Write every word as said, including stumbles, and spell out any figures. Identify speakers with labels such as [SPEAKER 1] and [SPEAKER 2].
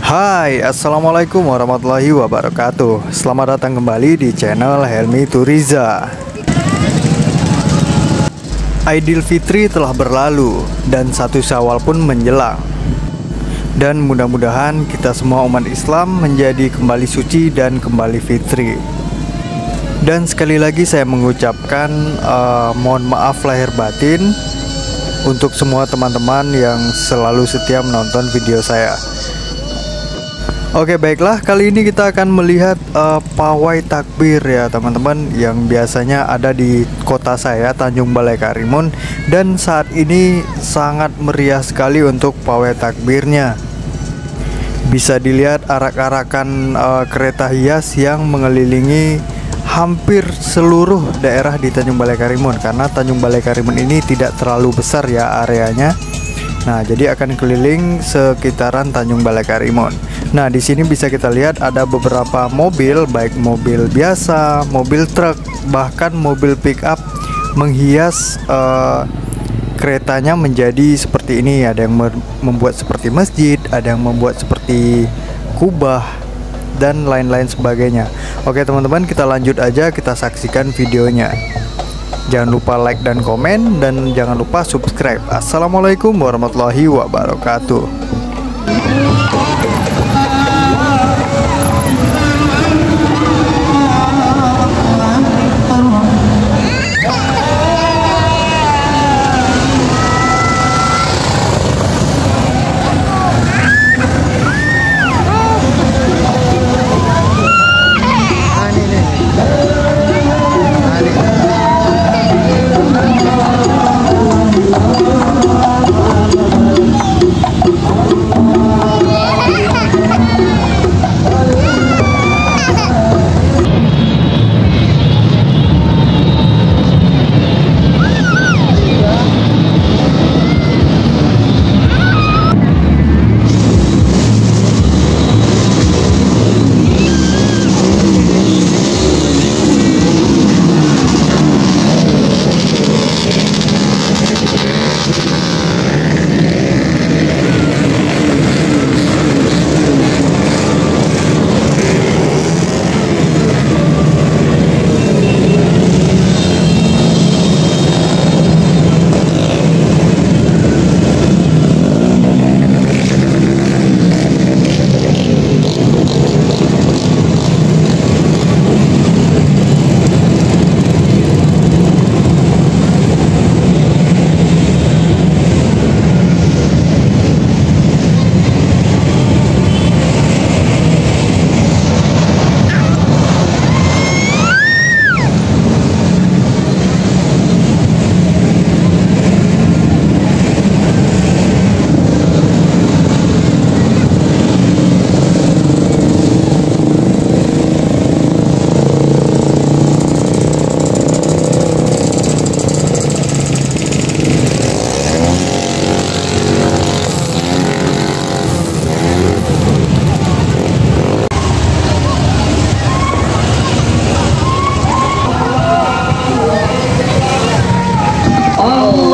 [SPEAKER 1] Hai, assalamualaikum warahmatullahi wabarakatuh. Selamat datang kembali di channel Helmi Turiza. Idul Fitri telah berlalu dan satu Syawal pun menjelang. Dan mudah-mudahan kita semua umat Islam menjadi kembali suci dan kembali fitri. Dan sekali lagi saya mengucapkan uh, mohon maaf lahir batin untuk semua teman-teman yang selalu setia menonton video saya. Oke, baiklah, kali ini kita akan melihat uh, pawai takbir ya teman-teman, yang biasanya ada di kota saya, Tanjung Balai Karimun. Dan saat ini sangat meriah sekali untuk pawai takbirnya. Bisa dilihat arak-arakan uh, kereta hias yang mengelilingi hampir seluruh daerah di Tanjung Balai Karimun. Karena Tanjung Balai Karimun ini tidak terlalu besar ya areanya. Nah, jadi akan keliling sekitaran Tanjung Balai Karimun. Nah, di sini bisa kita lihat ada beberapa mobil, baik mobil biasa, mobil truk, bahkan mobil pick up menghias uh, keretanya menjadi seperti ini. Ada yang membuat seperti masjid, ada yang membuat seperti kubah, dan lain-lain sebagainya. Oke teman-teman, kita lanjut aja, kita saksikan videonya. Jangan lupa like dan komen, dan jangan lupa subscribe. Assalamualaikum warahmatullahi wabarakatuh.
[SPEAKER 2] Oh